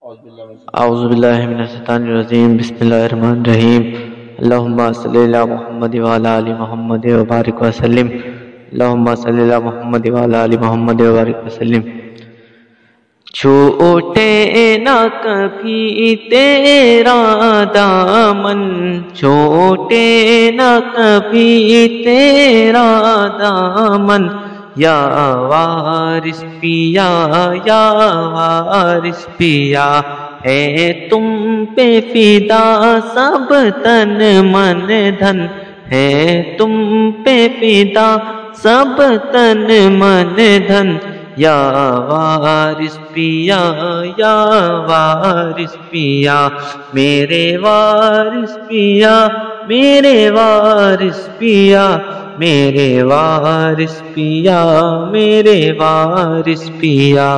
اعوذ باللہ من الشیطان الرجیم بسم اللہ الرحمن الرحیم اللہم صلی علی محمد وعلی آل محمد وبارک وسلم اللہم صلی علی محمد وعلی آل محمد وبارک وسلم۔ چھوٹے نہ کبھی تیرا دامن، چھوٹے نہ کبھی تیرا دامن، یا وارث پیا یا وارث پیا، ہے تم پہ فدا سب تن من دھن، ہے تم پہ فدا سب تن من دھن، یا وارث پیا یا وارث پیا، میرے وارث پیا میرے وارث پیا، میرے وارث پیا میرے وارث پیا۔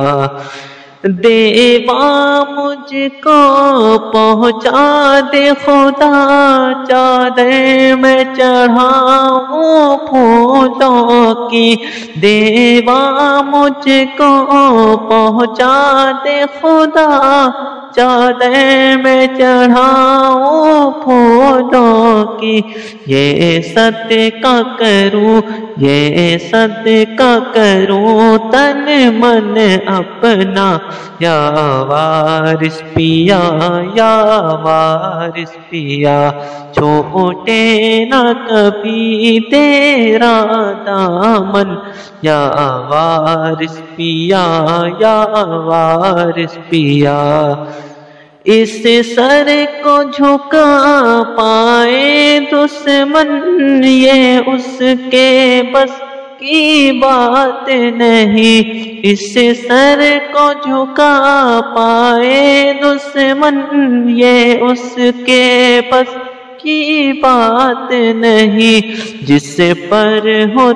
دیوا مجھ کو پہنچا دے خدا، چادر میں چڑھاؤں پھولوں کی، دیوا مجھ کو پہنچا دے خدا، چادر میں چڑھاؤں پھولوں کی، یہ صدقہ کروں یہ صدقہ کروں تن من اپنا، یا وارث پیا یا وارث پیا، چھوٹے نہ کبھی تیرا دامن، یا وارث پیا یا وارث پیا۔ اس سر کو جھکا پائے دشمن، یہ اس کے بس کی بات نہیں، اس سر کو جھکا پائے دشمن، یہ اس کے بس کی بات نہیں، جس پر ہو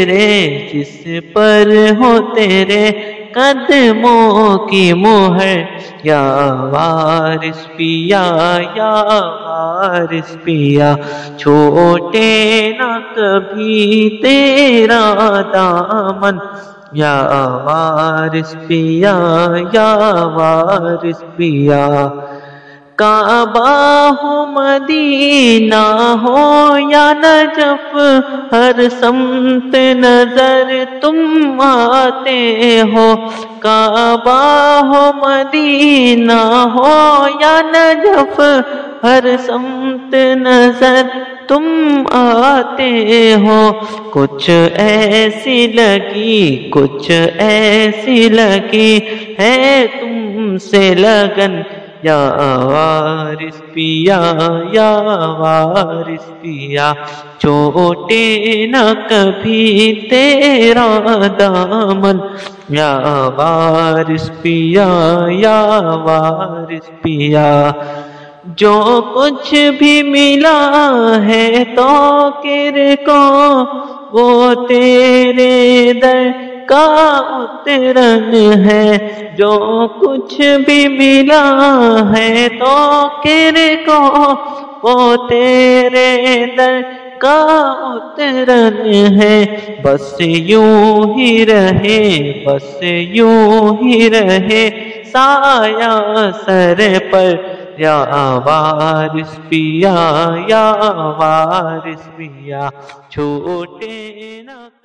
تیرے قدموں کی مہر، یا وارث پیا یا وارث پیا، چھوٹے نہ کبھی تیرا دامن، یا وارث پیا یا وارث پیا۔ کعبہ ہو مدینہ ہو یا نجف، ہر سمت نظر تم آتے ہو، کعبہ ہو مدینہ ہو یا نجف، ہر سمت نظر تم آتے ہو، کچھ ایسی لگی ہے تم سے لگن، یا وارث پیا یا وارث پیا، چھوٹے نہ کبھی تیرا دامن، یا وارث پیا یا وارث پیا۔ جو کچھ بھی ملا ہے توقیر کو، وہ تیرے در کا اترن ہے، جو کچھ بھی ملا ہے توقیر کو، وہ تیرے در کا اترن ہے، بس یوں ہی رہے سایہ سر پر، یا وارث پیا یا وارث پیا، چھوٹے نہ